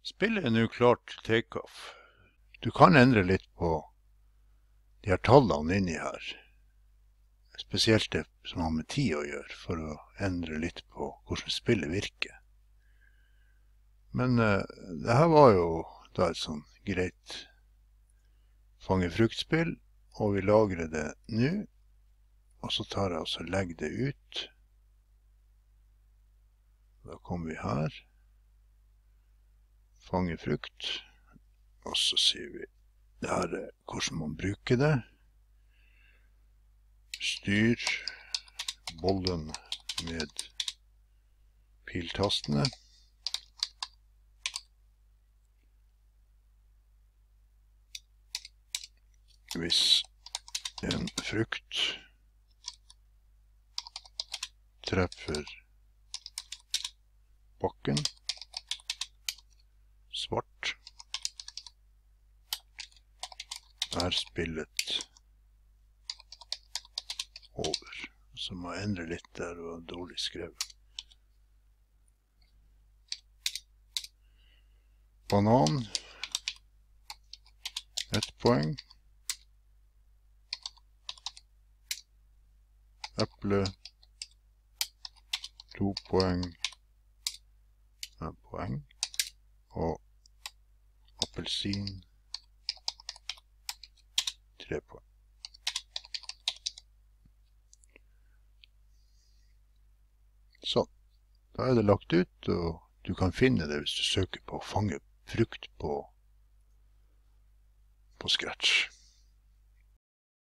Spillet er nå klart til takeoff. Du kan endre litt på de her tallene inni her. Spesielt det som har med tid å gjøre, for å endre litt på hvordan spillet virker. Men det her var jo da et sånn greit fange-frukt-spill, og vi lagrer det nå. Og så tar jeg og så legger det ut. Da kommer vi her. Fange frukt. Og så sier vi, det her er hvordan man bruker det. Styr bollen med piltastene. Hvis en frukt treffer bakken, svart, er spillet over. Så må jeg endre litt der, det var dårlig skrevet. Banan, 1 poeng. Eple, 2 poeng, 1 poeng, og appelsin, 3 poeng. Sånn, da er det lagt ut, og du kan finne det hvis du søker på fange frukt på Scratch.